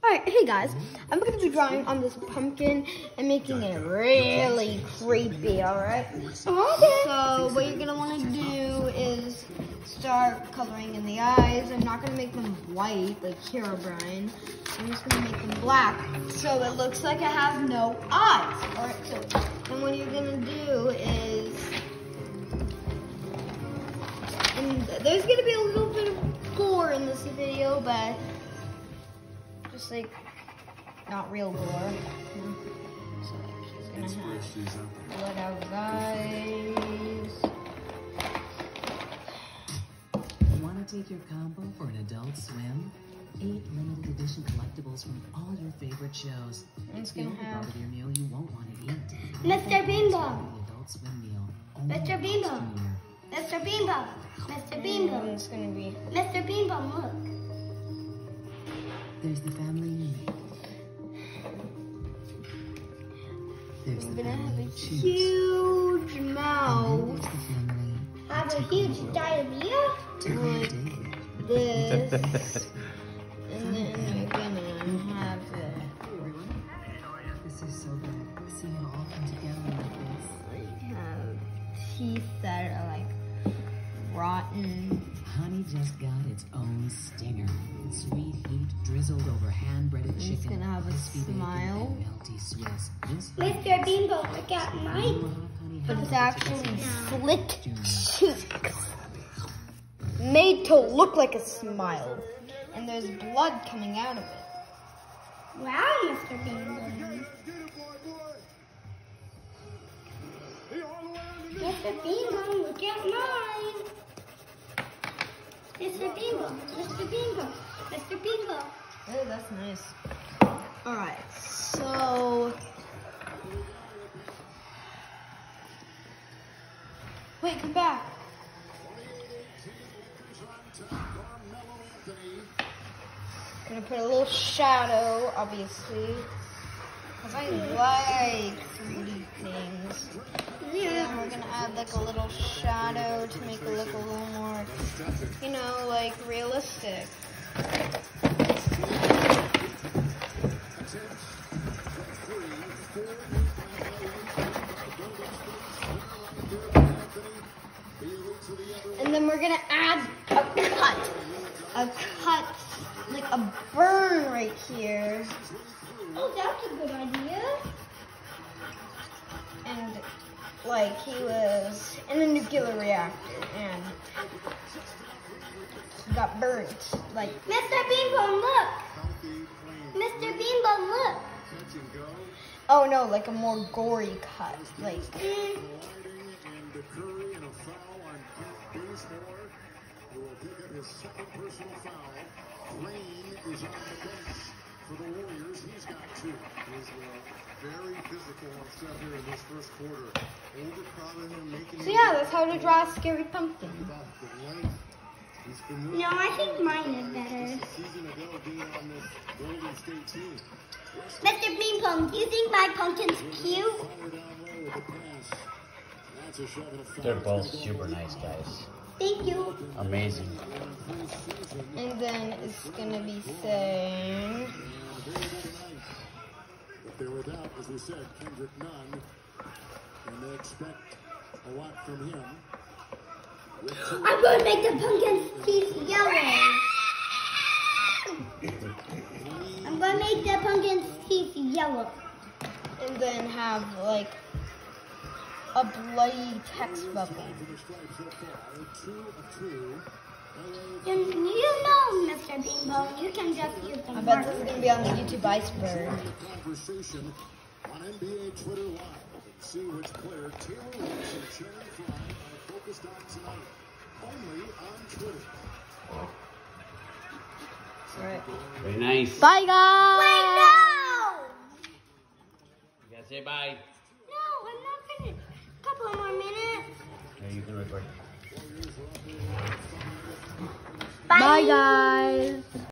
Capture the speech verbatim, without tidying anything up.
Alright, hey guys, I'm going to be drawing on this pumpkin and making it really creepy, alright? Okay. So what you're going to want to do is start coloring in the eyes. I'm not going to make them white like Herobrine. I'm just going to make them black so it looks like I have no eyes. Alright, so then what you're going to do is, and there's going to be a little bit of gore in this video, but just like not real gore. So like she's gonna have blood out of eyes. Want to take your combo for an Adult Swim? Eight limited edition collectibles from all your favorite shows. It's gonna have part of your meal you won't want to eat. Mister Bimbo. Adult Swim meal. Mister Bimbo. Mister Bimbo. Mister Bimbo. It's gonna be Mister Bimbo, look. There's the family meal. There's I'm the gonna have a cheese. huge mouth. There's the family. Have a huge diarrhea? Like this. And then we're gonna have it. This is so good. Seeing it all come together like this. Like have teeth that are like rotten. Honey just got its own stinger. Sweet heat drizzled over hand-breaded chicken. It's gonna have a crispy bacon, smile. and melty Swiss. This Mister Bimbo, look at mine. But it's actually slit cheeks. Made to look like a smile. And there's blood coming out of it. Wow, Mister Bimbo. Mister Bimbo, look at mine. Mister Bimbo, Mister Bimbo, Mister Bimbo. Oh, that's nice. Alright, so... Wait, come back. Gonna put a little shadow, obviously. Because I like three things. Yeah, we're gonna add like a little shadow to make it look a little more, you know, like realistic. And then we're gonna add a cut, a cut, like a burn right here. Oh, that's a good idea. And like he was in a nuclear reactor and he got burnt. Like Mister Bimbo, look. Mister Bimbo, look. oh no, like a more gory cut. Like Mm. For the Warriors, he's got two. He's uh, very physical on stuff here in this first quarter. Overcrowding him, making so yeah, that's how to draw a scary pumpkin. No, I think mine is better. Season ago being on this Golden State team. Mister Bimbo, do you think my pumpkin's cute? They're both super nice guys. Thank you. Amazing. And then it's gonna be saying But they're without, as we said, Kendrick Nunn. And they expect a lot from him. I'm going to make the pumpkin's teeth yellow. I'm going to make the pumpkin's teeth yellow. and then have like a bloody text bubble. And you know, Mister Bimbo, you can just use the I bet marker. this is gonna be on the YouTube iceberg. Conversation on N B A Twitter Live. See which player Taylor Rooks and Channing Frye are focused on tonight. Only on Twitter. Alright. Very nice. Bye guys! Wait, no! You gotta say bye. No, I'm not finished. A couple of more minutes. No, you can record. Bye guys!